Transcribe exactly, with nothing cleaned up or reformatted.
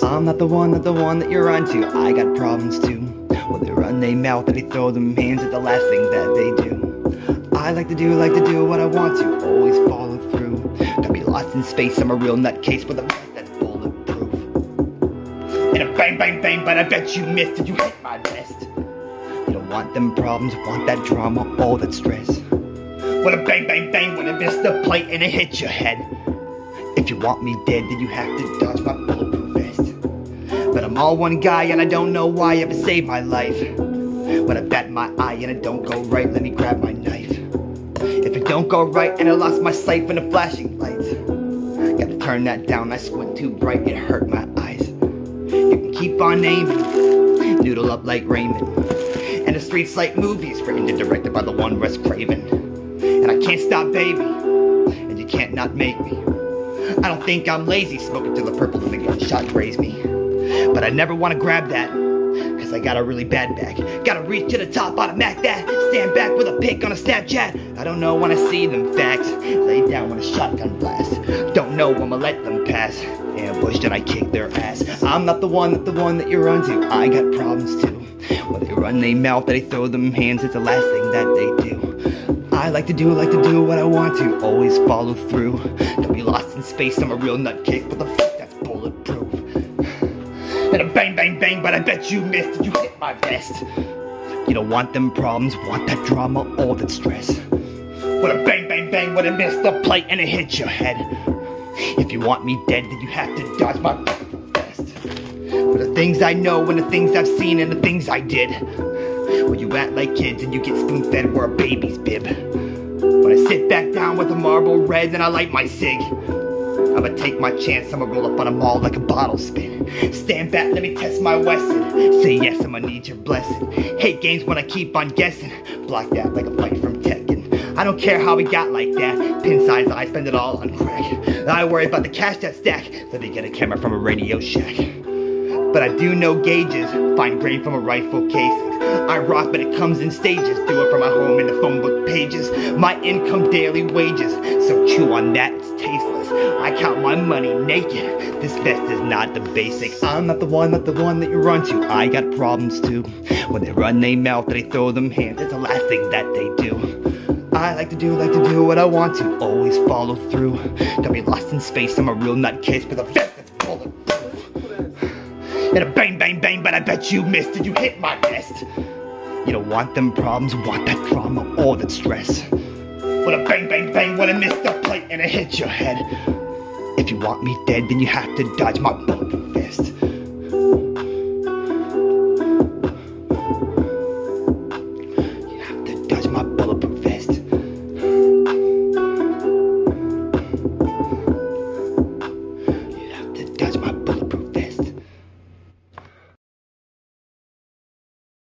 I'm not the one, not the one that you're onto. I got problems too. When they run they mouth and they throw them hands at the last thing that they do. I like to do, like to do what I want to, always follow through. Don't be lost in space, I'm a real nutcase with a vest that's bulletproof. And a bang, bang, bang, but I bet you missed it, you hit my vest. You don't want them problems, want that drama, all that stress. When a bang, bang, bang, when it missed the plate and it hit your head. If you want me dead, then you have to dodge my bulletproof vest. But I'm all one guy and I don't know why I ever saved my life. When I bat my eye and it don't go right, let me grab my knife. If it don't go right and I lost my sight from the flashing lights, gotta turn that down, I squint too bright, it hurt my eyes. You can keep on aiming, noodle up like Raymond. And the streets like movies, written and directed by the one Wes Craven. And I can't stop, baby, and you can't not make me. I don't think I'm lazy, smoking till the purple and the gunshot grazed me. But I never wanna grab that, cause I got a really bad back. Gotta reach to the top on a Mac that, stand back with a pic on a Snapchat. I don't know when I see them facts, lay down with a shotgun blast. Don't know when I'ma let them pass, ambushed and I kick their ass. I'm not the one, not the one that you're onto, I got problems too. When they run they mouth, they throw them hands, it's the last thing that they do. I like to do, like to do what I want to, always follow through. Don't be lost in space, I'm a real nutcase with a vest that's bulletproof. And a bang, bang, bang, but I bet you missed it, you hit my vest. You don't want them problems, want that drama, all that stress. When a bang, bang, bang, when it missed the plate and it hit your head. If you want me dead, then you have to dodge my vest. For the things I know and the things I've seen and the things I did. When you act like kids and you get spoon-fed where a baby's bib. When I sit back down with a Marlboro Red and I light my cig, I'ma take my chance, I'ma roll up on them all like a bottle spin. Stand back, let me test my Wesson. Say yes, I'ma need your blessing. Hate games when I keep on guessing. Block that like a fight from Tekken. I don't care how we got like that. Pin size, I spend it all on crack. I worry about the cash that stack. Let me get a camera from a Radio Shack. But I do know gauges, fine grain from a rifle casing. I rock, but it comes in stages. Do it from my home in the phone book pages. My income, daily wages. So chew on that, it's tasteless. I count my money naked. This vest is not the basic. I'm not the one, not the one that you run to. I got problems too. When they run they mouth, they throw them hands. It's the last thing that they do. I like to do, like to do what I want to. Always follow through. Don't be lost in space, I'm a real nutcase with a vest that's bulletproof. And a bang, bang, bang, but I bet you missed it, you hit my vest. You don't want them problems, want that drama, all that stress. When a bang, bang, bang, when I missed the plate and it hit your head. If you want me dead, then you have to dodge my bulletproof vest.